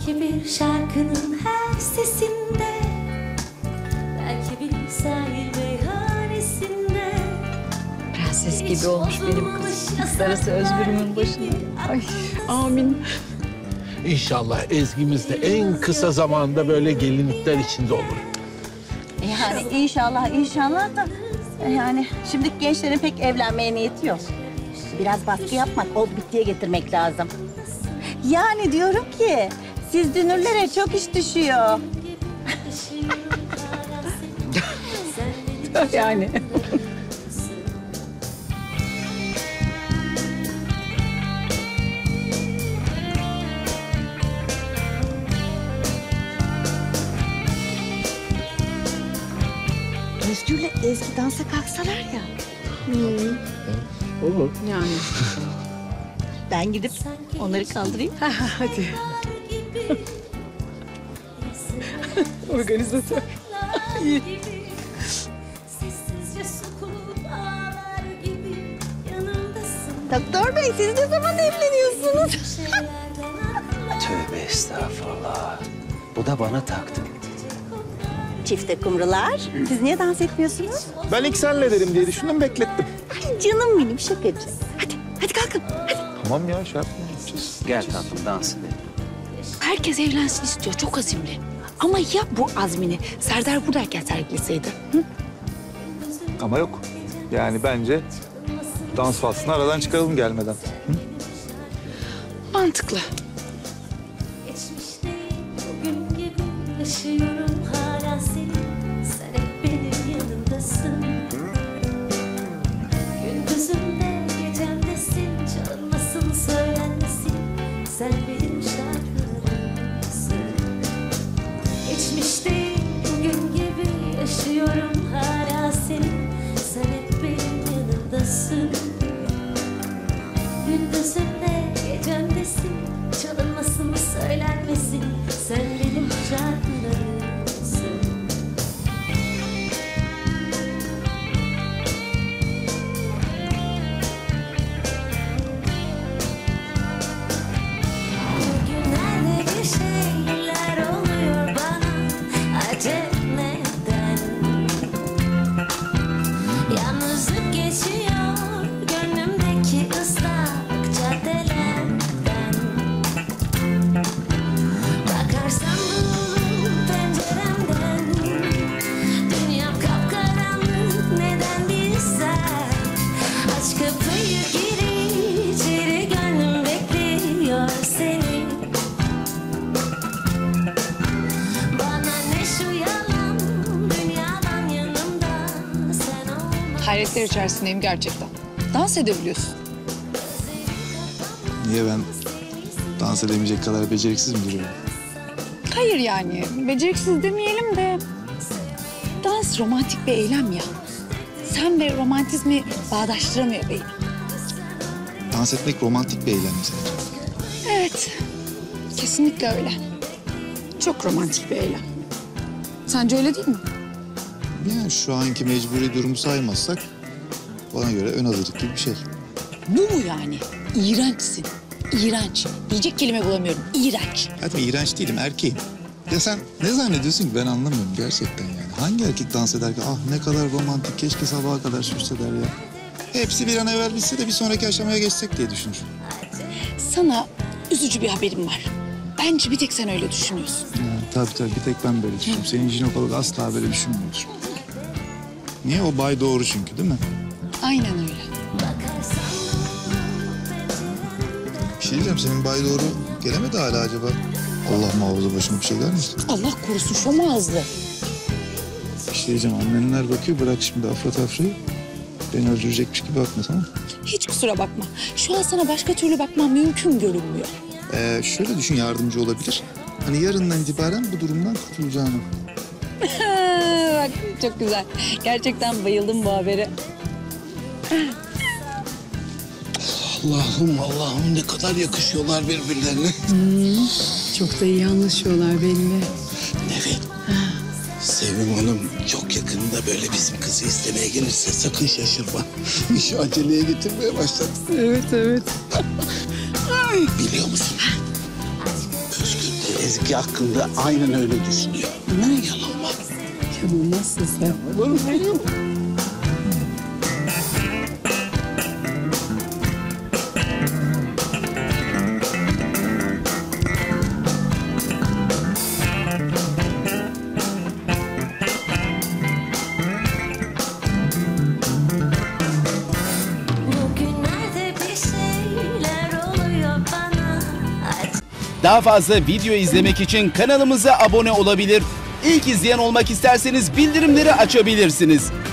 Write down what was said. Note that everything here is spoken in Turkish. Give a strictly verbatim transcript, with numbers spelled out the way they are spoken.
Belki bir şarkının her sesinde, belki bir sahil meyhanesinde. Prenses gibi olmuş benim kızım. Darısı Özgür'ümün başına. Ay amin. İnşallah Ezgi'miz de en kısa zamanda böyle gelinlikler içinde olur. Yani inşallah inşallah da yani şimdiki gençlerin pek evlenmeye niyeti yok. Biraz baskı yapmak, ol bittiye getirmek lazım. Yani diyorum ki siz dünürlere çok iş düşüyor. Yani. Özgür'le Ezgi dansa kalksalar ya. Hmm. Olur. Yani. Ben gidip onları kaldırayım. Hadi. Organizatör. İyi. Doktor Bey siz ne zaman evleniyorsunuz? Tövbe estağfurullah. Bu da bana taktı. Çifte kumrular. Siz niye dans etmiyorsunuz? Ben ilk senle derim diye düşündüm, beklettim. Ay canım benim şakacı. Hadi, hadi kalkın. Hadi. Tamam ya, şey yapma. Gideceğiz. Gel tatlım dans edelim. Herkes evlensin istiyor. Çok azimli. Ama ya bu azmini Serdar buradayken sergileseydi? Hı? Ama yok. Yani bence dans faslını aradan çıkaralım gelmeden. Hı? Mantıklı. Geçmişte bugün gibi yaşıyorum hala seni. Sen hep benim yanımdasın. Gündüzümde gecemdesin. Çalınmasın söylenmesin. Sen benim şarkılarımsın. Geçmişte bugün gibi yaşıyorum hala seni. Sen hep benim yanımdasın. Gündüzümde gecemdesin. Çalınmasın söylenmesin. Sen benim şarkılarımsın. Bugünlerde bir şeyler oluyor bana. Acep neden? Yalnızlık geçiyor gönlümdeki ıslak caddelerden. Bakarsam bu penceremden, dünyam kapkaranlık neden bilsen. Aç kapıyı gir içeri, gönlüm bekliyor seni. Bana ne şu yalan, dünyadan yanımda sen olma. Hayretler içerisindeyim gerçekten. Dans edebiliyorsun. Niye ben dans edemeyecek kadar beceriksiz mi duruyorum? Hayır yani. Beceriksiz demeyelim de... Dans romantik bir eylem ya. Sen ve romantizmi bağdaştıramıyor beyim. Dans etmek romantik bir eylem mi sence? Evet. Kesinlikle öyle. Çok romantik bir eylem. Sence öyle değil mi? Yani şu anki mecburi durumu saymazsak bana göre ön hazırlık gibi bir şey. Bu mu yani? İğrençsin. İğrenç. Diyecek kelime bulamıyorum. İğrenç. Hadi iğrenç değilim, erkeğim. Ya sen ne zannediyorsun ki ben anlamıyorum gerçekten yani. Hangi erkek dans eder ki ah ne kadar romantik, keşke sabaha kadar sürseder ya. Hepsi bir an evvel bitse de bir sonraki aşamaya geçsek diye düşünür. Sana üzücü bir haberim var. Bence bir tek sen öyle düşünüyorsun. Ha, tabii tabii bir tek ben böyle düşünüyorum. Senin jinekolog asla böyle düşünmüyordur. Niye? O bay doğru çünkü değil mi? Aynen öyle. Bir şey diyeceğim, senin bay doğru gelemedi hala acaba? Allah muhafaza başına bir şey gelmesin. Allah korusun şom ağızlı. Bir şey diyeceğim, annenler bakıyor, bırak şimdi afra tafrayı. Beni öldürecekmiş gibi bakma, tamam mı? Hiç kusura bakma. Şu an sana başka türlü bakmam mümkün görünmüyor. Ee, şöyle düşün, yardımcı olabilir. Hani yarından itibaren bu durumdan kurtulacağını. Bak çok güzel. Gerçekten bayıldım bu habere. Allah'ım Allah'ım ne kadar yakışıyorlar birbirlerine. Hmm, çok da iyi anlaşıyorlar belli. Nevin, Sevim Hanım çok yakında böyle bizim kızı istemeye gelirse sakın şaşırma. İşi aceleye getirmeye başladı. Evet evet. Biliyor musun? Özgür de Ezgi hakkında aynen öyle düşünüyor. Ne yalan var? Canım nasıl sen? Olur mu? Bugünlerde bir şeyler oluyor bana. Daha fazla video izlemek için kanalımıza abone olabilir. İlk izleyen olmak isterseniz bildirimleri açabilirsiniz.